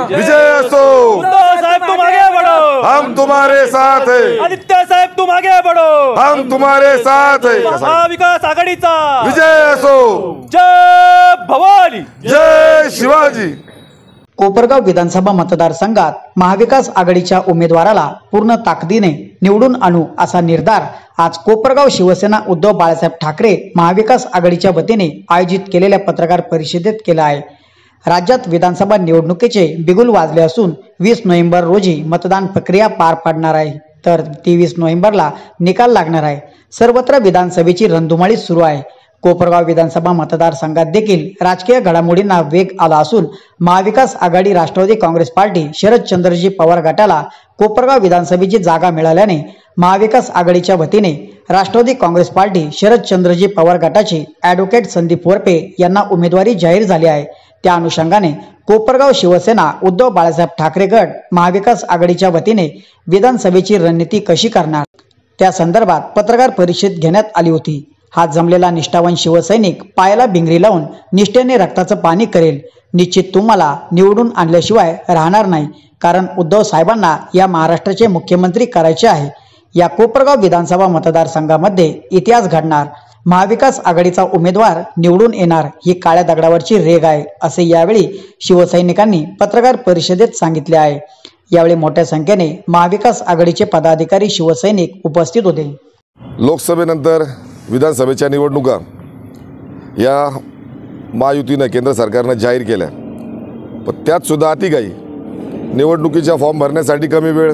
विजय असो। उद्धव साहेब तुम आगे बढ़ो, हम तुम्हारे साथ है। आदित्य साहेब तुम आगे बढ़ो, हम तुम्हारे साथ है। महाविकास आघाडीचा विजय असो। जय भवानी, जय शिवाजी। कोपरगाव विधानसभा मतदारसंघात महाविकास आघाडीच्या उमेदवाराला पूर्ण ताकदीने निवडून आणू असा निर्धार आज कोपरगाव शिवसेना उद्धव बाळासाहेब ठाकरे महाविकास आघाडीच्या वतीने आयोजित केलेल्या पत्रकार परिषदेत केला आहे। राज्यात विधानसभा निवडणुकीचे बिगुल वाजले असून 20 नोव्हेंबर रोजी मतदान प्रक्रिया पार पडणार आहे, तर 23 नोव्हेंबरला निकाल लागणार आहे। सर्वत्र विधानसभेची रणधुमाळी सुरू आहे। कोपरगाव विधानसभा मतदारसंघात देखील राजकीय घडामोडींना वेग आला असून महाविकास आघाडी राष्ट्रवादी काँग्रेस पार्टी शरदचंद्रजी पवार गटाला कोपरगाव विधानसभेची जागा मिळाल्याने महाविकास आघाडीच्या वतीने राष्ट्रवादी काँग्रेस पार्टी शरदचंद्रजी पवार गटाचे ॲडव्होकेट संदीप वरपे यांना उमेदवारी जाहीर झाली आहे। त्या अनुषंगाने कोपरगाव शिवसेना उद्धव बाळासाहेब ठाकरे गट महाविकास आघाडीच्या वतीने विधानसभेची रणनीती कशी करणार त्या संदर्भात पत्रकार परिषद घेण्यात आली होती। हा जमलेला निष्ठावान शिवसैनिक पायाला भिंगरी लावून निष्ठेने रक्ताचं पाणी करेल। निश्चित तुम्हाला निवडून आणल्याशिवाय राहणार नाही, कारण उद्धव साहेबांना या महाराष्ट्राचे मुख्यमंत्री करायचे आहे। या कोपरगाव विधानसभा मतदारसंघामध्ये इतिहास घडणार, महाविकास आघाडीचा उमेदवार निवडून येणार ही काळ्या दगडावरची रेग आहे, असे यावेळी शिवसैनिकांनी पत्रकार परिषदेत सांगितले आहे। यावेळी मोठ्या संख्येने महाविकास आघाडीचे पदाधिकारी शिवसैनिक उपस्थित होते। लोकसभेनंतर विधानसभेच्या निवडणुका या महायुतीनं केंद्र सरकारनं जाहीर केल्या, पण त्यात सुद्धा अतिघाई, निवडणुकीचा फॉर्म भरण्यासाठी कमी वेळ,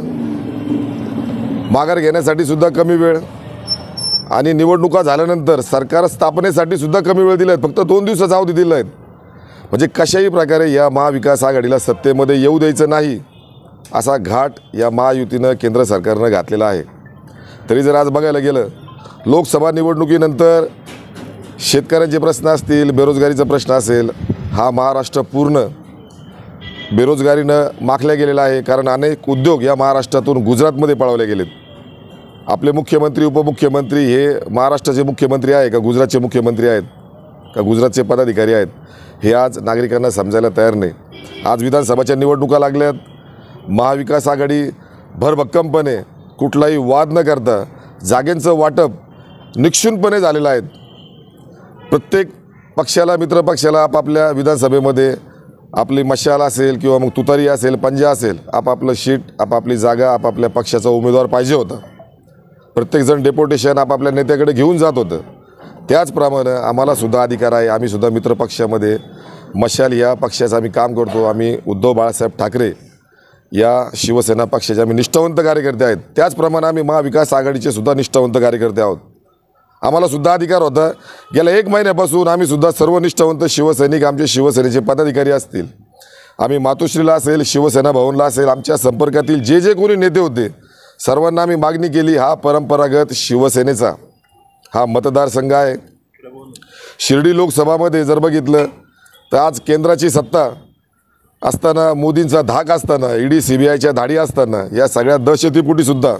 माघार घेण्यासाठी सुद्धा कमी वेळ आणि निवडणुका झाल्यानंतर सरकार स्थापनेसाठी सुद्धा कमी वेळ दिला आहे। फक्त 2 दिवसाचा अवधी दिला आहे। म्हणजे कशाही प्रकारे या महाविकास आघाडीला सत्तेमध्ये येऊ द्यायचं नाही असा घाट या महायुतीनं केंद्र सरकारनं घातलेला आहे। तरी जर आज बघायला गेलं, लोकसभा निवडणुकीनंतर शेतकऱ्यांचे प्रश्न असतील, बेरोजगारीचा प्रश्न असेल, हा महाराष्ट्र पूर्ण बेरोजगारीनं माखल्या गेलेला आहे। कारण अनेक उद्योग या महाराष्ट्रातून गुजरातमध्ये पळवले गेलेत। आपले मुख्यमंत्री उपमुख्यमंत्री हे महाराष्ट्राचे मुख्यमंत्री आहे का गुजरातचे मुख्यमंत्री आहेत का गुजरातचे पदाधिकारी आहेत, हे आज नागरिकांना समजायला तयार नाही। आज विधानसभाच्या निवडणुका लागल्यात, महाविकास आघाडी भरभक्कमपणे कुठलाही वाद न करता जागेंचं वाटप निक्षूनपणे झालेलं आहे। प्रत्येक पक्षाला, मित्रपक्षाला आपापल्या विधानसभेमध्ये आपली मशाल असेल किंवा मग तुतारी असेल, पंजा असेल, आपापलं शीट, आपापली जागा, आपापल्या पक्षाचा उमेदवार पाहिजे होता। प्रत्येकजण डेप्युटेशन आपापल्या नेत्याकडे घेऊन जात होतं। त्याचप्रमाणे आम्हाला सुद्धा अधिकार आहे, आम्ही सुद्धा मित्रपक्षामध्ये मशाल या पक्षाचं आम्ही काम करतो। आम्ही उद्धव बाळासाहेब ठाकरे या शिवसेना पक्षाचे आम्ही निष्ठावंत कार्यकर्ते आहेत। त्याचप्रमाणे आम्ही महाविकास आघाडीचे सुद्धा निष्ठावंत कार्यकर्ते आहोत। आम्हाला सुद्धा अधिकार होता। गेल्या 1 महिन्यापासून आम्ही सुद्धा सर्व निष्ठावंत शिवसैनिक, आमचे शिवसेनेचे पदाधिकारी असतील, आम्ही मातोश्रीला असेल, शिवसेना भवनला असेल, आमच्या संपर्कातील जे जे कोणी नेते होते सर्वांना आम्ही मागणी केली। हा परंपरागत शिवसेनेचा हा मतदारसंघ आहे। शिर्डी लोकसभामध्ये जर बघितलं तर आज केंद्राची सत्ता असताना, मोदींचा धाक असताना, ईडी CBIच्या धाडी असताना, या सगळ्या दहशतीपोटीसुद्धा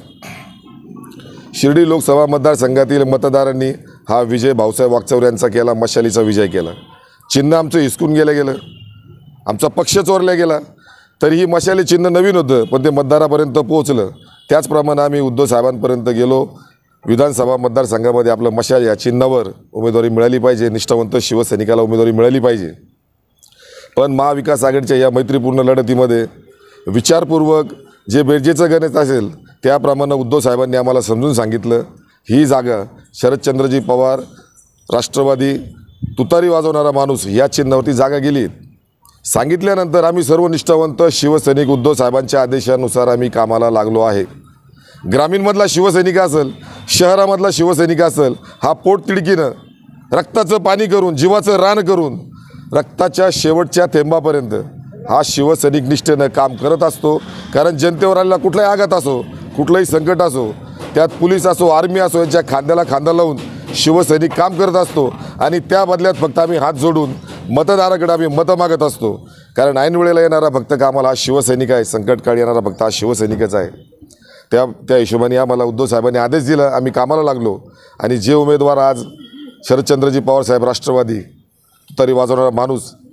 शिर्डी लोकसभा मतदारसंघातील मतदारांनी हा विजय भाऊसाहेब वागचौरे यांचा केला, मशालीचा विजय केला। चिन्ह आमचं हिसकून गेलं, आमचा पक्ष चोरला गेला, तरीही मशाली चिन्ह नवीन होतं, पण ते मतदारापर्यंत पोहोचलं। त्याचप्रमाणे आम्ही उद्धव साहेबांपर्यंत गेलो। विधानसभा मतदारसंघामध्ये आपलं मशाल या चिन्हावर उमेदवारी मिळाली पाहिजे, निष्ठावंत शिवसैनिकाला उमेदवारी मिळाली पाहिजे। पण महाविकास आघाडीच्या या मैत्रीपूर्ण लढतीमध्ये विचारपूर्वक जे बेरजेचं गणित असेल त्याप्रमाणे उद्धव साहेबांनी आम्हाला समजून सांगितलं, ही जागा शरदचंद्रजी पवार, राष्ट्रवादी, तुतारी वाजवणारा माणूस या चिन्हावरती जागा गेली। सांगितल्यानंतर आम्ही सर्व निष्ठावंत शिवसैनिक उद्धव साहेबांच्या आदेशानुसार आम्ही कामाला लागलो आहे। ग्रामीणमधला शिवसैनिक असेल, शहरामधला शिवसैनिक असेल, हा पोटतिडकीनं रक्ताचं पाणी करून, जीवाचं रान करून, रक्ताच्या शेवटच्या थेंबापर्यंत हा शिवसैनिक निष्ठेनं काम करत असतो। कारण जनतेवर आलेला कुठलाही आघात असो, कुठलंही संकट असो, त्यात पोलीस असो, आर्मी असो, यांच्या खांद्याला खांदा लावून शिवसैनिक काम करत असतो। आणि त्या बदल्यात फक्त आम्ही हात जोडून मतदाराकडे आम्ही मतं मागत असतो। कारण ऐन वेळेला येणारा फक्त कामाला हा शिवसैनिक आहे, संकटकाळी येणारा फक्त हा शिवसैनिकच आहे। त्या हिशोबाने आम्हाला उद्धव साहेबांनी आदेश दिला, आम्ही कामाला लागलो। आणि जे उमेदवार आज शरदचंद्रजी पवार साहेब राष्ट्रवादी, तुतारी वाजवणारा माणूस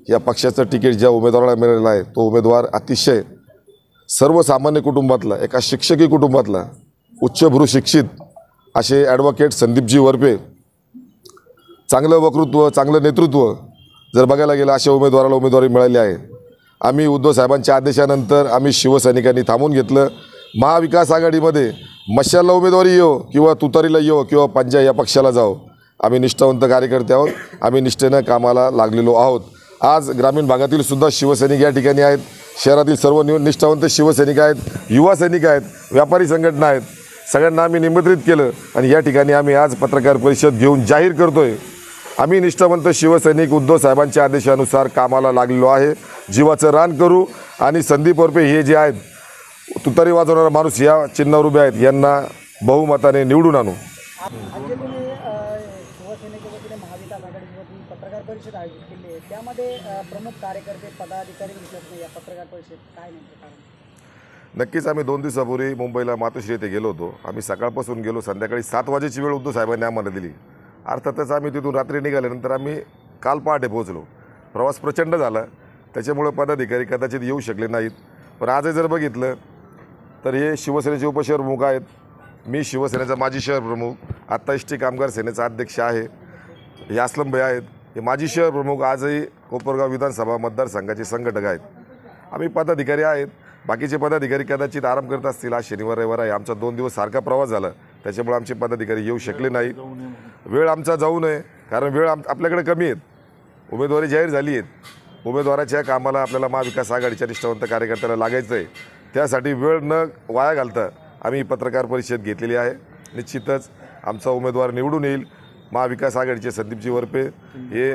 या पक्षाचं तिकीट ज्या उमेदवाराला मिळालेलं आहे तो उमेदवार अतिशय सर्वसामान्य कुटुंबातला, एका शिक्षकी कुटुंबातला, उच्चभ्रू शिक्षित असे ॲडव्होकेट संदीपजी वरपे, चांगलं वक्तृत्व, चांगलं नेतृत्व जर बघायला गेलं अशा उमेदवाराला उमेदवारी मिळाली आहे. आम्ही उद्धव साहेबांच्या आदेशानंतर आम्ही शिवसैनिकांनी थांबून घेतलं. महाविकास आघाडीमध्ये मशालला उमेदवारी येऊ किंवा तुतारीला येऊ किंवा पंजा या पक्षाला जाओ, आम्ही निष्ठावंत कार्यकर्ते आहोत. आम्ही निष्ठेनं कामाला लागलेलो आहोत. आज ग्रामीण भागातील सुद्धा शिवसैनिक या ठिकाणी आहेत. शहरातील सर्व निष्ठावंत शिवसैनिक आहेत, युवा सैनिक आहेत, व्यापारी संघटना आहेत. सगळ्यांना आम्ही निमंत्रित केलं आणि या ठिकाणी आम्ही आज पत्रकार परिषद घेऊन जाहीर करतोय, आम्ही निष्ठावंत शिवसैनिक उद्धव साहेबांच्या आदेशानुसार कामाला लागलेलो आहे. जीवाचं रान करू आणि संदीप वरपे हे जे आहेत तुतारी वाजवणारा माणूस या चिन्हावर उभे आहेत, यांना बहुमताने निवडून आणू. आज जे तुम्ही शिवसेनेच्या वतीने महाविकास आघाडीच्या वतीने पत्रकार परिषद आयोजित केली आहे, त्यामध्ये प्रमुख कार्यकर्ते पदाधिकारी दिसत नाही या पत्रकार परिषदेत, काय नेमकं कारण? नक्कीच आम्ही 2 दिवसापूर्वी मुंबईला मातोश्री येथे गेलो होतो. आम्ही सकाळपासून गेलो, संध्याकाळी 7 वाजेची वेळ उद्धव साहेबांनी आम्हाला दिली. अर्थातच आम्ही तिथून रात्री निघाल्यानंतर आम्ही काल पहाटे पोहोचलो. प्रवास प्रचंड झाला, त्याच्यामुळे पदाधिकारी कदाचित येऊ शकले नाहीत. पण आजही जर बघितलं तर हे शिवसेनेचे उपशहर प्रमुख आहेत, मी शिवसेनेचा माजी शहर प्रमुख, आत्ता एस टी कामगार सेनेचा अध्यक्ष आहे, हे अस्लमभाई आहेत, हे माजी शहर प्रमुख, आजही कोपरगाव विधानसभा मतदारसंघाचे संघटक आहेत. आम्ही पदाधिकारी आहेत, बाकीचे पदाधिकारी कदाचित आराम करत असतील. आज शनिवार रविवार आहे, आमचा 2 दिवस सारखा प्रवास झाला, त्याच्यामुळे आमचे पदाधिकारी येऊ शकले नाही. वेळ आमचा जाऊ नये, कारण वेळ आपल्याकडे कमी आहेत. उमेदवारी जाहीर झाली आहेत. उमेदवाराच्या कामाला आपल्याला महाविकास आघाडीच्या निष्ठावंत कार्यकर्त्याला लागायचं आहे. त्यासाठी वेळ न वाया घालता आम्ही पत्रकार परिषद घेतलेली आहे. निश्चितच आमचा उमेदवार निवडून येईल. महाविकास आघाडीचे संदीपजी वरपे हे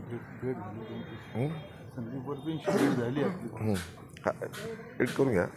एड करून घ्या.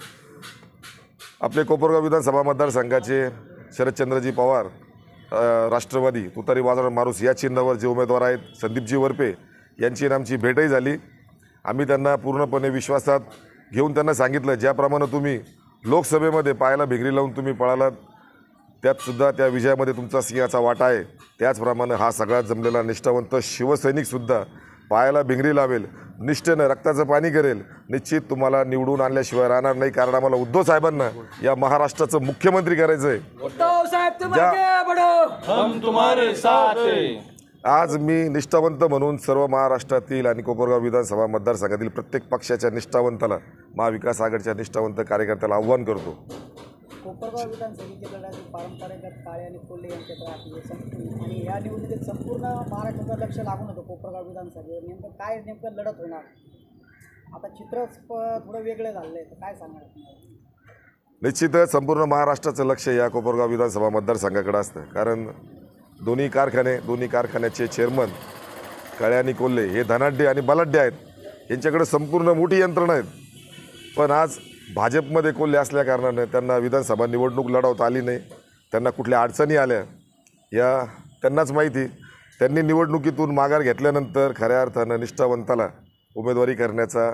आपले कोपरगाव विधानसभा मतदारसंघाचे शरदचंद्रजी पवार राष्ट्रवादी तुतारी वाजवणारा माणूस या चिन्हावर जे उमेदवार आहेत संदीपजी वरपे यांची आमची भेटही झाली. आम्ही त्यांना पूर्णपणे विश्वासात घेऊन त्यांना सांगितलं, ज्याप्रमाणे तुम्ही लोकसभेमध्ये पायाला भिगरी लावून तुम्ही पळालात, त्यातसुद्धा त्या विजयामध्ये तुमचा सिंहाचा वाटा आहे, त्याचप्रमाणे हा सगळा जमलेला निष्ठावंत शिवसैनिकसुद्धा पायाला भिंगरी लावेल, निष्ठेनं रक्ताचं पाणी करेल. निश्चित तुम्हाला निवडून आणल्याशिवाय राहणार नाही, कारण आम्हाला उद्धव साहेबांना या महाराष्ट्राचं मुख्यमंत्री करायचं आहे. उद्धव साहेब तुम आगे बढ़ो, हम तुम्हारे साथ हैं. आज मी निष्ठावंत म्हणून सर्व महाराष्ट्रातील आणि कोपरगाव विधानसभा मतदारसंघातील प्रत्येक पक्षाच्या निष्ठावंताला, महाविकास आघाडीच्या निष्ठावंत कार्यकर्त्याला आव्हान करतो. कोपरगाव विधानसभेच्या लढ्यातील पारंपरिक काळे आणि कोल्हे यांच्यात आणि या निवडणुकीत संपूर्ण महाराष्ट्राचं लक्ष लागून होतं कोपरगाव विधानसभेवर. नेमकं लढत होणार, आता चित्र थोडं वेगळं झालं आहे, तर काय सांगणार? निश्चितच संपूर्ण महाराष्ट्राचं लक्ष या कोपरगाव विधानसभा मतदारसंघाकडे असतं, कारण दोन्ही कारखान्याचे चेअरमन काळे आणि कोल्हे हे धनाढ्य आणि बलाढ्य आहेत. यांच्याकडे संपूर्ण मोठी यंत्रणा आहेत. पण आज भाजपमध्ये कोल्हे असल्या कारणानं त्यांना विधानसभा निवडणूक लढवता आली नाही. त्यांना कुठल्या अडचणी आल्या या त्यांनाच माहिती. त्यांनी निवडणुकीतून माघार घेतल्यानंतर खऱ्या अर्थानं निष्ठावंताला उमेदवारी करण्याचा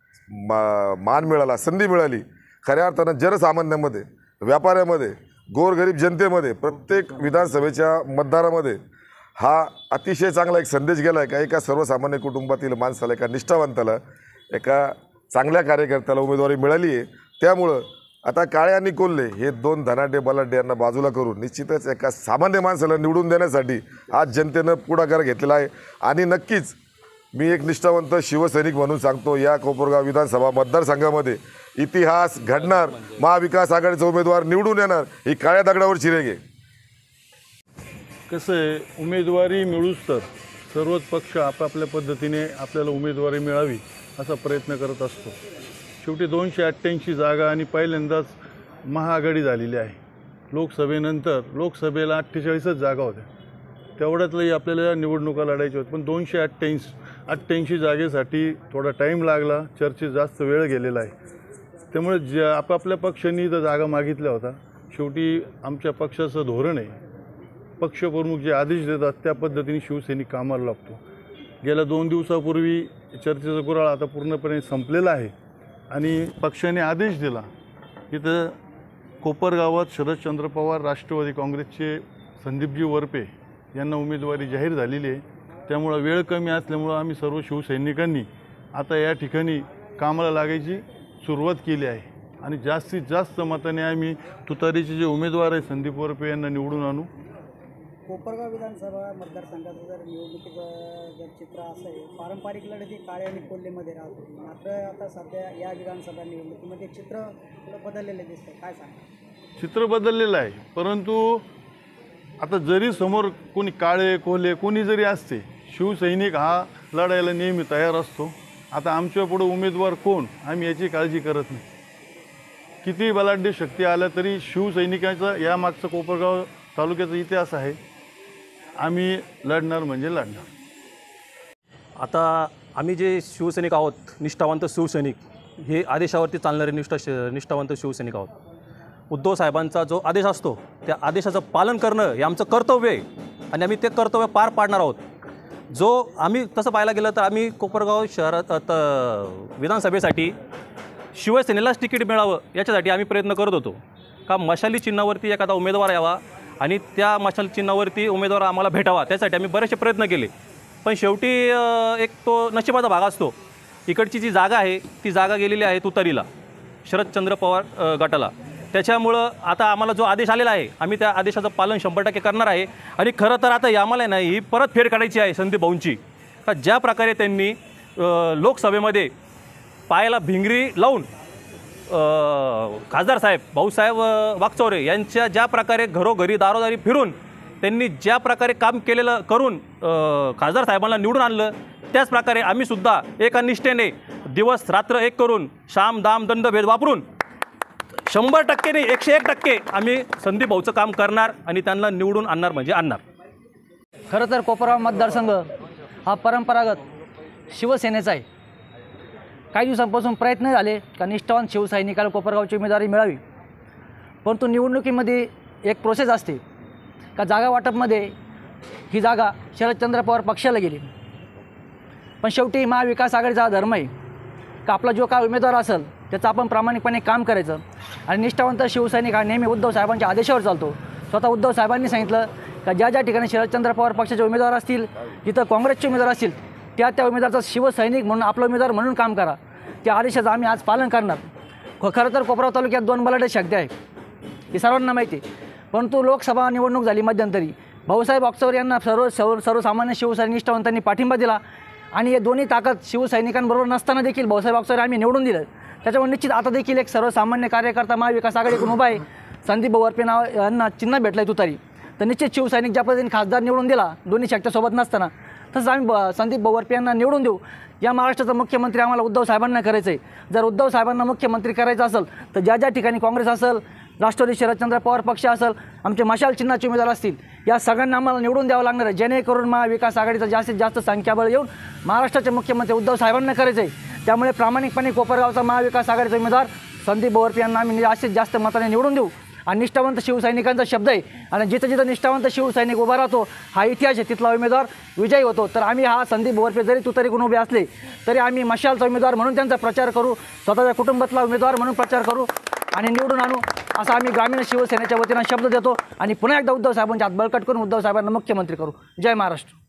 मान मिळाला, संधी मिळाली. खऱ्या अर्थानं जनसामान्यामध्ये, व्यापाऱ्यामध्ये, गोरगरीब जनतेमध्ये, प्रत्येक विधानसभेच्या मतदारामध्ये हा अतिशय चांगला एक संदेश गेला आहे का एका सर्वसामान्य कुटुंबातील माणसाला, एका निष्ठावंताला, एका चांगल्या कार्यकर्त्याला उमेदवारी मिळाली आहे. त्यामुळं आता काळे आणि कोल्हे हे 2 धनाढ्य बलाढ्य यांना बाजूला करून निश्चितच एका सामान्य माणसाला निवडून देण्यासाठी आज जनतेनं पुढाकार घेतलेला आहे. आणि नक्कीच मी एक निष्ठावंत शिवसैनिक म्हणून सांगतो, या कोपरगाव विधानसभा मतदारसंघामध्ये इतिहास घडणार, महाविकास आघाडीचा उमेदवार निवडून येणार, ही काळ्या दगडावरची रेघ आहे. कसं आहे, उमेदवारी मिळूच तर सर्वच पक्ष आपापल्या पद्धतीने आपल्याला उमेदवारी मिळावी असा प्रयत्न करत असतो. शेवटी 288 जागा आणि पहिल्यांदाच महाआघाडी झालेली आहे. लोकसभेनंतर लोकसभेला 48च जागा होत्या, तेवढ्यातलंही आपल्याला निवडणुका लढायच्या होत्या. पण 288 जागेसाठी थोडा टाईम लागला, चर्चेत जास्त वेळ गेलेला आहे. त्यामुळे आपापल्या पक्षांनी जर जागा मागितल्या होता, शेवटी आमच्या पक्षाचं धोरण आहे, पक्षप्रमुख जे आदेश देतात त्या पद्धतीने शिवसैनिक कामाला लागतो. गेल्या 2 दिवसापूर्वी चर्चेचा गुऱ्हाळ आता पूर्णपणे संपलेला आहे आणि पक्षाने आदेश दिला. इथं कोपरगावात शरदचंद्र पवार राष्ट्रवादी काँग्रेसचे संदीपजी वरपे यांना उमेदवारी जाहीर झालेली आहे. त्यामुळं वेळ कमी असल्यामुळं आम्ही सर्व शिवसैनिकांनी आता या ठिकाणी कामाला लागायची सुरुवात केली आहे आणि जास्तीत जास्त मताने आम्ही तुतारीचे जे उमेदवार आहे संदीप वरपे यांना निवडून आणू. कोपरगाव विधानसभा मतदारसंघाचं जर निवडणुकीचं जर चित्र असं आहे, पारंपरिक लढती काळे आणि कोल्हेमध्ये राहतो, मात्र आता सध्या या विधानसभा निवडणुकीमध्ये चित्र बदललेलं दिसतं, काय सांगा? चित्र बदललेलं आहे, परंतु आता जरी समोर कोणी काळे कोल्हे कोणी जरी असते, शिवसैनिक हा लढायला नेहमी तयार असतो. आता आमच्या पुढे उमेदवार कोण आम्ही याची काळजी करत नाही. किती बलाढ्य शक्ती आल्या तरी शिवसैनिकाचा यामागचा कोपरगाव तालुक्याचा इतिहास आहे. आम्ही लढणार म्हणजे लढणार. आता आम्ही जे शिवसैनिक आहोत, निष्ठावंत शिवसैनिक, हे आदेशावरती चालणारे निष्ठावंत शिवसैनिक आहोत. उद्धव साहेबांचा जो आदेश असतो त्या आदेशाचं पालन करणं हे आमचं कर्तव्य आहे आणि आम्ही ते कर्तव्य पार पाडणार आहोत. जो आम्ही तसं पाहायला गेलं तर आम्ही कोपरगाव शहरात विधानसभेसाठी शिवसेनेलाच तिकीट मिळावं याच्यासाठी आम्ही प्रयत्न करत होतो का मशाली चिन्हावरती एखादा उमेदवार यावा आणि त्या मशाल चिन्हावरती उमेदवार आम्हाला भेटावा, त्यासाठी आम्ही बरेचसे प्रयत्न केले. पण शेवटी एक तो नशिबाचा भाग असतो. इकडची जी जागा आहे ती जागा गेलेली आहे तुतारीला, शरदचंद्र पवार गटाला. त्याच्यामुळं आता आम्हाला जो आदेश आलेला आहे आम्ही त्या आदेशाचं पालन 100% करणार आहे. आणि खरं तर आता आम्हाला नाही ही परत फेड काढायची आहे संदीप भाऊंची, का ज्या प्रकारे त्यांनी लोकसभेमध्ये पायाला भिंगरी लावून खासदार साहेब भाऊसाहेब वागचौरे यांच्या ज्या प्रकारे घरोघरी दारोदारी फिरून त्यांनी ज्या प्रकारे काम केलेलं करून खासदार साहेबांना निवडून आणलं, त्याच प्रकारे आम्हीसुद्धा एका निष्ठेने दिवस रात्र एक करून शाम दाम दंड भेद वापरून 100% नाही 101% आम्ही संदीप भाऊचं काम करणार आणि त्यांना निवडून आणणार म्हणजे आणणार. खरं तर कोपरगाव मतदारसंघ हा परंपरागत शिवसेनेचा आहे. काही दिवसांपासून प्रयत्न झाले का निष्ठावान शिवसैनिकाला कोपरगावची उमेदवारी मिळावी, परंतु निवडणुकीमध्ये एक प्रोसेस असते का जागा वाटपमध्ये ही जागा शरदचंद्र पवार पक्षाला गेली. पण शेवटी महाविकास आघाडीचा हा धर्म आहे का आपला जो काय उमेदवार असेल त्याचं आपण प्रामाणिकपणे काम करायचं आणि निष्ठावंत शिवसैनिक हा नेहमी उद्धव साहेबांच्या आदेशावर चालतो. स्वतः उद्धव साहेबांनी सांगितलं का ज्या ज्या ठिकाणी शरदचंद्र पवार पक्षाचे उमेदवार असतील, जिथं काँग्रेसचे उमेदवार असतील, त्या उमेदवाराचा शिवसैनिक म्हणून आपला उमेदवार म्हणून काम करा. त्या आदेशाचं आम्ही आज पालन करणार. खरं तर कोपरगाव तालुक्यात 2 बलाढ्य शक्ती आहे हे सर्वांना माहिती आहे, परंतु लोकसभा निवडणूक झाली मध्यंतरी, भाऊसाहेब वागचौरे यांना सर्वसामान्य शिवसैनिक निष्ठावंतांनी पाठिंबा दिला आणि हे दोन्ही ताकद शिवसैनिकांबरोबर नसताना देखील भाऊसाहेब वागचौरे आम्ही निवडून दिलं. त्याच्यामुळे निश्चित आता देखील एक सर्वसामान्य कार्यकर्ता महाविकास आघाडीकडून उभा आहे. संदीप वरपे नाव यांना चिन्ह भेटलं आहे तुतारी, तर निश्चित शिवसैनिक ज्या पद्धतीने खासदार निवडून दिला दोन्ही शक्तीसोबत नसताना, तसंच आम्ही संदीप वरपे यांना निवडून देऊ. या महाराष्ट्राचा मुख्यमंत्री आम्हाला उद्धव साहेबांना करायचं आहे. जर उद्धव साहेबांना मुख्यमंत्री करायचं असेल तर ज्या ज्या ठिकाणी काँग्रेस असेल, राष्ट्रवादी शरदचंद्र पवार पक्ष असेल, आमचे मशाल चिन्हाचे उमेदवार असतील, या सगळ्यांना आम्हाला निवडून द्यावं लागणार आहे, जेणेकरून महाविकास आघाडीचं जास्तीत जास्त संख्याबळ येऊन महाराष्ट्राचे मुख्यमंत्री उद्धव साहेबांना करायचं आहे. त्यामुळे प्रामाणिकपणे कोपरगावचा महाविकास आघाडीचा उमेदवार संदीप वरपे यांना आम्ही जास्तीत जास्त मताने निवडून देऊ. आणि निष्ठावंत शिवसैनिकांचा शब्द आहे आणि जिथं जिथं निष्ठावंत शिवसैनिक उभा राहतो हा इतिहास आहे, तिथला उमेदवार विजयी होतो. तर आम्ही हा संदीप वरपे जरी तुतारीकडून उभे असले तरी आम्ही मशालचा उमेदवार म्हणून त्यांचा प्रचार करू, स्वतःच्या कुटुंबातला उमेदवार म्हणून प्रचार करू आणि निवडून आणू असा आम्ही ग्रामीण शिवसेनेच्या वतीनं शब्द देतो आणि पुन्हा एकदा उद्धव साहेबांच्या हात बळकट करून उद्धव साहेबांना मुख्यमंत्री करू. जय महाराष्ट्र.